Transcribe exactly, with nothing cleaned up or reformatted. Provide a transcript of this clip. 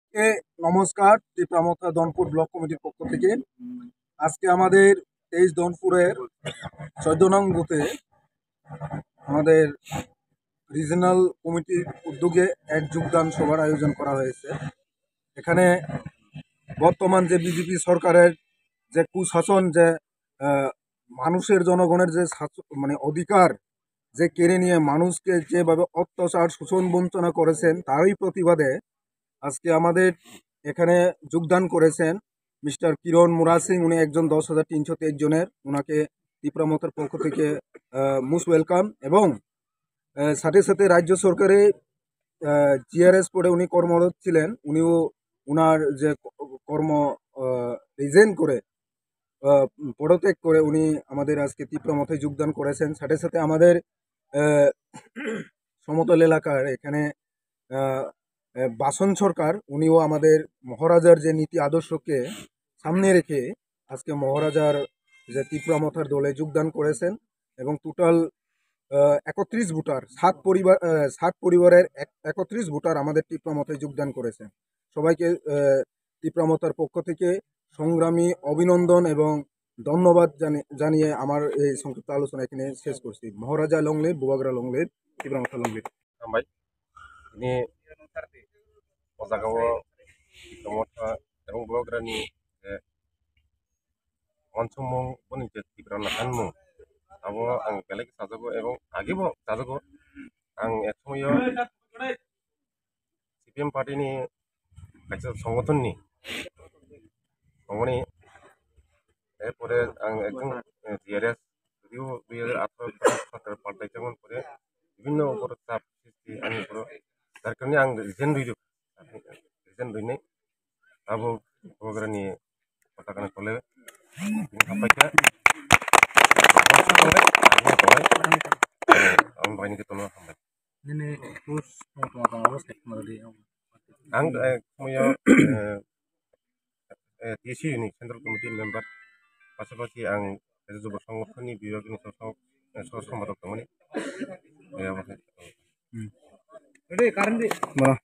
এ নমস্কার, টিপ্রামথা দনপুর ব্লক কমিটির পক্ষ থেকে আজকে আমাদের তেইশ দনপুরের চোদ্দ নং বুথে আমাদের রিজনাল কমিটির উদ্যোগে এক যোগদান সভার আয়োজন করা হয়েছে। এখানে বর্তমান যে বিজেপি সরকারের যে কুশাসন, যে মানুষের জনগণের যে মানে অধিকার যে কেড়ে নিয়ে মানুষকে যেভাবে অত্যাচার শোষণ বঞ্চনা করেছেন, তারই প্রতিবাদে আজকে আমাদের এখানে যোগদান করেছেন মিস্টার কিরণ মুরা সিং। উনি একজন দশ হাজার তিনশো তেইশ জনের, ওনাকে ত্রিপুরামথার পক্ষ থেকে মোস্ট ওয়েলকাম। এবং সাথে সাথে রাজ্য সরকারে জিআরএস পড়ে উনি কর্মরত ছিলেন, উনিও ওনার যে কর্ম রিজেন করে পদত্যাগ করে উনি আমাদের আজকে ত্রিপুরামথায় যোগদান করেছেন। সাথে সাথে আমাদের সমতল এলাকার এখানে বাসন সরকার, উনিও আমাদের মহারাজার যে নীতি আদর্শকে সামনে রেখে আজকে মহারাজার যে ত্রিপুরামথার দলে যোগদান করেছেন। এবং টোটাল একত্রিশ ভোটার, সাত পরিবার সাত পরিবারের একত্রিশ ভোটার আমাদের ত্রিপুরামথায় যোগদান করেছেন। সবাইকে ত্রিপুরামথার পক্ষ থেকে সংগ্রামী অভিনন্দন এবং ধন্যবাদ জানিয়ে আমার এই সংক্ষিপ্ত আলোচনা এখানে শেষ করছি। মহারাজা লংলেট, বুবাগ্রা লংলেট, ত্রিপুরামথা লংলেট। ini Ozagawa ত্রিপুরামথা এবং বুবাগ্রানি অনসুমং বনি যে Tripura Motha হানমু abo ang belai sajago এবং আগেও sajago ang একসময় সিপিএম পার্টিনি কাছে সংগঠননি সংগঠননি এরপরে আং একজন জিআরএস যদিও দুই হাজার আঠারো সতেরো পাল্টাইতেমন পরে বিভিন্ন উপর চাপ সৃষ্টি আনি উপর যার কারণে আং রিজেন রইল রিজেন রইনাय abo বুবাগ্রানি পতাকানি তলে হাमबायखा ang bahingi tono हामबाय ini terus mau apa sih kemarin ang সময় TAC unit central committee member পাশাপাশি আং যুব সংগঠনनि বিভাগनि সহ সম্পাদक दंमोन।